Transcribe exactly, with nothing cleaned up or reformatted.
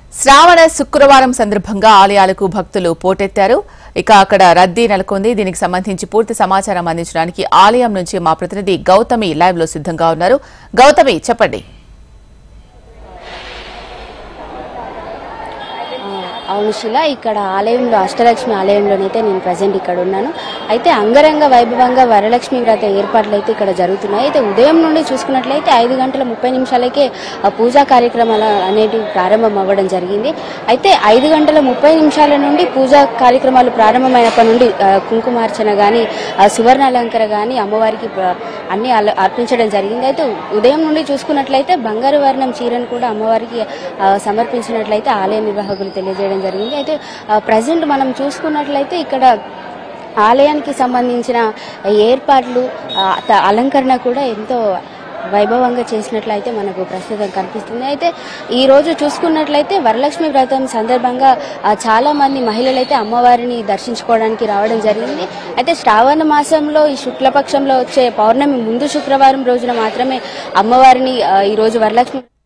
శ్రావణ శుక్రవారం సందర్భంగా ఆలయాలకు భక్తులు పోటెత్తారు. ఇక అక్కడ రద్దీ నెలకొంది. దీనికి సంబంధించి పూర్తి సమాచారం అందించడానికి ఆలయం నుంచి మా ప్రతినిధి గౌతమి లైవ్ లో సిద్ధంగా ఉన్నారు. గౌతమి, చెప్పండి. అవును శిల, ఇక్కడ ఆలయంలో అష్టలక్ష్మి ఆలయంలోనైతే నేను ప్రజెంట్ ఇక్కడ ఉన్నాను. అయితే అంగరంగ వైభవంగా వరలక్ష్మి వ్రత ఏర్పాట్లు అయితే ఇక్కడ జరుగుతున్నాయి. అయితే ఉదయం నుండి చూసుకున్నట్లయితే ఐదు గంటల ముప్పై నిమిషాలకే పూజా కార్యక్రమాలు అనేటివి ప్రారంభం అవ్వడం జరిగింది. అయితే ఐదు గంటల ముప్పై నిమిషాల నుండి పూజా కార్యక్రమాలు ప్రారంభమైనప్పటి నుండి కుంకుమార్చన కానీ సువర్ణ అలంకర కానీ అమ్మవారికి అన్ని అర్పించడం జరిగింది. అయితే ఉదయం నుండి చూసుకున్నట్లయితే బంగారు వర్ణం చీరను కూడా అమ్మవారికి సమర్పించినట్లయితే ఆలయ నిర్వాహకులు తెలియజేయడం జరిగింది. అయితే ప్రజెంట్ మనం చూసుకున్నట్లయితే ఇక్కడ ఆలయానికి సంబంధించిన ఏర్పాట్లు అలంకరణ కూడా ఎంతో వైభవంగా చేసినట్లయితే మనకు ప్రస్తుతం కనిపిస్తుంది. అయితే ఈ రోజు చూసుకున్నట్లయితే వరలక్ష్మి వ్రతం సందర్భంగా చాలా మంది మహిళలు అయితే అమ్మవారిని దర్శించుకోవడానికి రావడం జరిగింది. అయితే శ్రావణ మాసంలో ఈ శుక్లపక్షంలో వచ్చే పౌర్ణమి ముందు శుక్రవారం రోజున మాత్రమే అమ్మవారిని ఈ రోజు వరలక్ష్మి